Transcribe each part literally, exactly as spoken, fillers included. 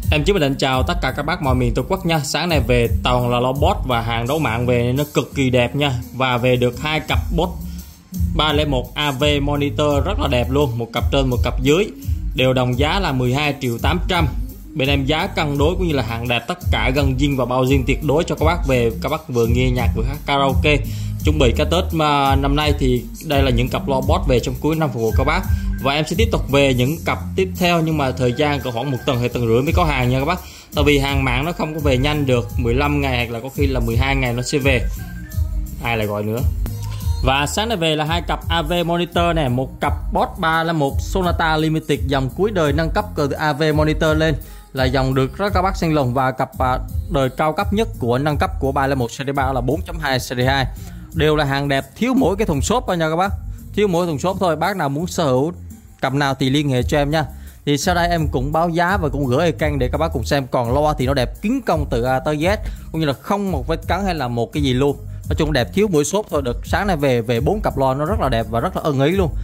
Em Chí Bình định chào tất cả các bác mọi miền Tổ quốc nha. Sáng nay về toàn là lo bot và hàng đấu mạng về nên nó cực kỳ đẹp nha. Và về được hai cặp bot ba không một a vê monitor rất là đẹp luôn, một cặp trên một cặp dưới, đều đồng giá là mười hai triệu tám trăm. Bên em giá cân đối cũng như là hàng đẹp, tất cả gần zin và bao zin tuyệt đối cho các bác về các bác vừa nghe nhạc vừa hát karaoke. Chuẩn bị cái Tết mà năm nay thì đây là những cặp lo bot về trong cuối năm phục vụ các bác. Và em sẽ tiếp tục về những cặp tiếp theo, nhưng mà thời gian còn khoảng một tuần hay tuần rưỡi mới có hàng nha các bác. Tại vì hàng mạng nó không có về nhanh được, mười lăm ngày hoặc là có khi là mười hai ngày nó sẽ về. Ai lại gọi nữa. Và sáng nay về là hai cặp a vê monitor này, một cặp bot ba không một Sonata Limited dòng cuối đời nâng cấp từ a vê monitor lên, là dòng được rất các bác xanh lồng, và cặp đời cao cấp nhất của nâng cấp của ba không một series ba là bốn chấm hai series hai. Đều là hàng đẹp, thiếu mỗi cái thùng xốp thôi nha các bác. Thiếu mỗi thùng xốp thôi. Bác nào muốn sở hữu cặp nào thì liên hệ cho em nha. Thì sau đây em cũng báo giá và cũng gửi ecran để các bác cùng xem. Còn loa thì nó đẹp kín công từ A tới Z, cũng như là không một vết cắn hay là một cái gì luôn. Nói chung đẹp, thiếu mỗi xốp thôi được. Sáng nay về về bốn cặp loa nó rất là đẹp và rất là ưng ý luôn.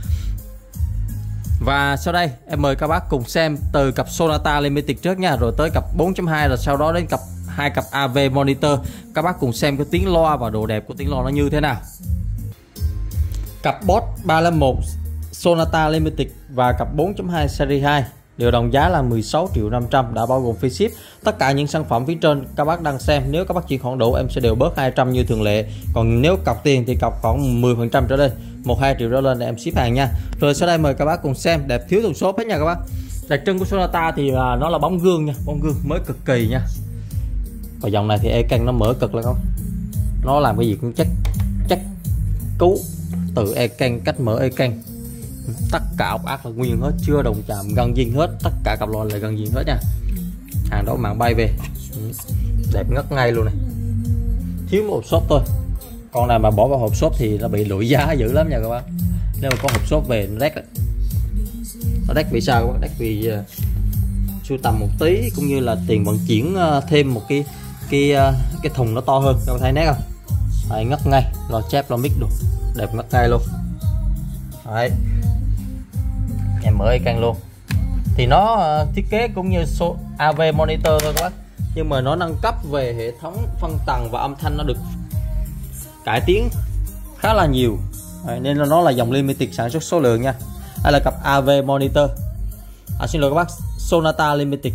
Và sau đây em mời các bác cùng xem từ cặp Sonata Limited trước nha, rồi tới cặp bốn chấm hai, rồi sau đó đến cặp hai cặp a vê monitor. Các bác cùng xem cái tiếng loa và độ đẹp của tiếng loa nó như thế nào. Cặp bot ba không một Sonata Limited và cặp bốn chấm hai series hai đều đồng giá là mười sáu triệu năm trăm, đã bao gồm phí ship. Tất cả những sản phẩm phía trên các bác đang xem, nếu các bác chuyển khoản đủ em sẽ đều bớt hai trăm như thường lệ. Còn nếu cọc tiền thì cọc khoảng mười phần trăm trở lên, một hai triệu trở lên để em ship hàng nha. Rồi sau đây mời các bác cùng xem, đẹp thiếu thùng xốp hết nha các bác. Đặc trưng của Sonata thì là nó là bóng gương nha, bóng gương mới cực kỳ nha. Và dòng này thì ecran nó mở cực là không, nó làm cái gì cũng chắc chắc cứu từ ecran, cách mở ecran, tất cả ốc ác là nguyên hết, chưa đồng chạm, gần zin hết, tất cả cặp loa là gần zin hết nha. Hàng đó mạng bay về đẹp ngất ngay luôn này, thiếu một hộp xốp thôi. Con này mà bỏ vào hộp xốp thì nó bị lụi giá dữ lắm nha các bác. Nếu mà có hộp xốp về nó đét đấy. Nó đét vì sao các bác? Đét vì uh, sưu tầm một tí, cũng như là tiền vận chuyển uh, thêm một cái cái uh, cái thùng nó to hơn. Các bạn thấy nét không? Đấy, ngất ngay, lo chép lo mic được, đẹp ngất ngay luôn. Đấy, em mở ecran luôn. Thì nó uh, thiết kế cũng như số a vê monitor thôi các bác, nhưng mà nó nâng cấp về hệ thống phân tầng và âm thanh nó được cải tiến khá là nhiều. Đấy, nên là nó là dòng limited sản xuất số lượng nha. Đây là cặp a vê monitor, à, xin lỗi các bác, Sonata Limited.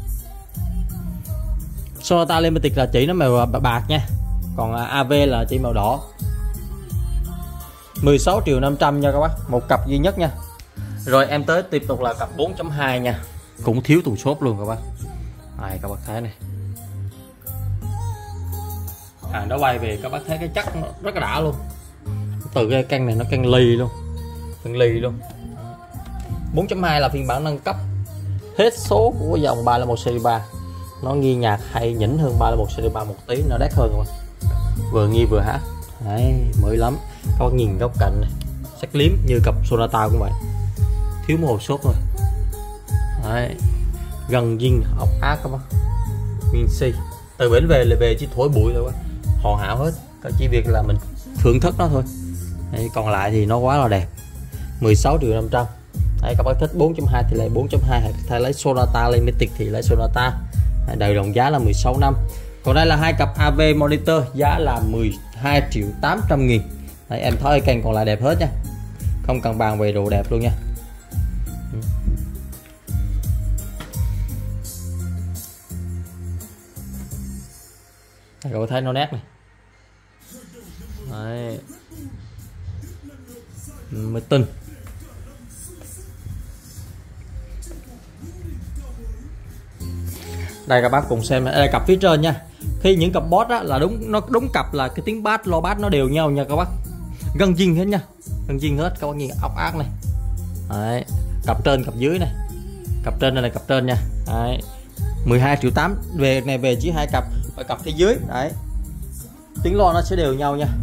Sonata Limited là chỉ nó màu bạc nha, còn a vê là chỉ màu đỏ. Mười sáu triệu năm trăm nha các bác, một cặp duy nhất nha. Rồi em tới tiếp tục là cặp bốn chấm hai nha, cũng thiếu thùng xốp luôn các bác. Đây, các bác thấy này, hàng đó bay về các bác thấy cái chắc nó rất là đã luôn. Từ cái căn này nó căn ly luôn, căn ly luôn. bốn chấm hai là phiên bản nâng cấp hết số của dòng ba không một series ba. Nó nghi nhạc hay nhỉnh hơn ba không một series ba một tí, nó đắt hơn các bác. Vừa nghi vừa hát. Đấy, mới lắm. Các bác nhìn góc cạnh này, sắc liếm như cặp Sonata cũng vậy. Thiếu một hộp xốp thôi. Đấy, gần zin ốc ác các bác. Nguyên si. Từ bển về là về chỉ thổi bụi thôi các bác, hoàn hảo hết. Có chỉ việc là mình thưởng thức nó thôi. Đấy, còn lại thì nó quá là đẹp. Mười sáu triệu năm trăm. Đấy, các bác thích bốn chấm hai thì lấy bốn chấm hai, hay lấy Sonata Limited thì lấy Sonata. Đời đồng giá là mười sáu năm. Còn đây là hai cặp a vê monitor, giá là mười hai triệu tám trăm nghìn. Đấy, em thấy ecran còn lại đẹp hết nha, không cần bàn về đồ đẹp luôn nha. Các bạn thấy nó nét này. Đấy, mới tin. Đây các bác cùng xem, đây là cặp phía trên nha. Khi những cặp bot á, là đúng, nó đúng cặp là cái tiếng bass, lo bass nó đều nhau nha các bác, gần zin hết nha, gần zin hết. Các bác nhìn ốc ác này. Đấy, cặp trên cặp dưới này, cặp trên này là cặp trên nha. Đấy, mười hai triệu tám. Về này về chỉ hai cặp và cặp phía dưới. Đấy, tiếng loa nó sẽ đều nhau nha.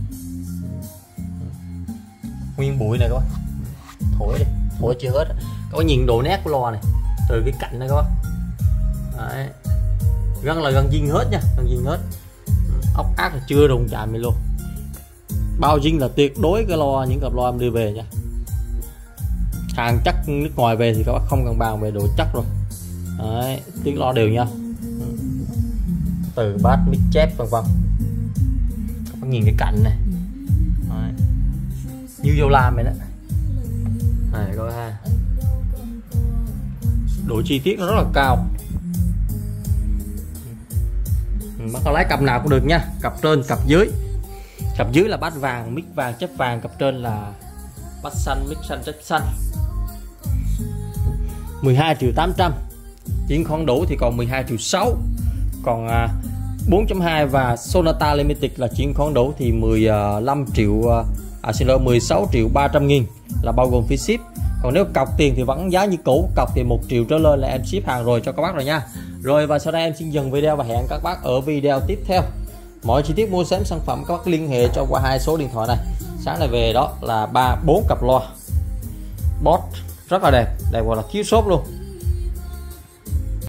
Nguyên bụi này các bác, thổi đi, thổi chưa hết. Các bác nhìn độ nét của loa này, từ cái cạnh này các bác. Đấy, rất là gần zin hết nha, gần zin hết. Ốc ác là chưa đụng chạm gì luôn. Bao zin là tuyệt đối cái loa, những cặp loa em đưa về nha. Hàng chắc nước ngoài về thì các bác không cần bàn về độ chắc rồi. Đấy, tiếng lo đều nha, từ bass mic chép vân vân. Các bạn nhìn cái cạnh này. Đấy. Như vô làm vậy đó. Này các bạn ha, độ chi tiết nó rất là cao. Bác có lấy cặp nào cũng được nha, cặp trên cặp dưới. Cặp dưới là bass vàng, mic vàng chép vàng, cặp trên là bass xanh, mic xanh chép xanh. mười hai triệu tám trăm. Chuyển khoản đủ thì còn mười hai triệu sáu. Còn à, bốn chấm hai và Sonata Limited là chuyển khoản đủ thì mười lăm triệu, à, xin lỗi mười sáu triệu ba trăm nghìn là bao gồm phí ship. Còn nếu cọc tiền thì vẫn giá như cũ, cọc thì một triệu trở lên là em ship hàng rồi cho các bác rồi nha. Rồi và sau đây em xin dừng video và hẹn các bác ở video tiếp theo. Mọi chi tiết mua sắm sản phẩm các bác liên hệ cho qua hai số điện thoại này. Sáng này về đó là ba bốn cặp loa Boss rất là đẹp, đẹp gọi là thiếu sót luôn.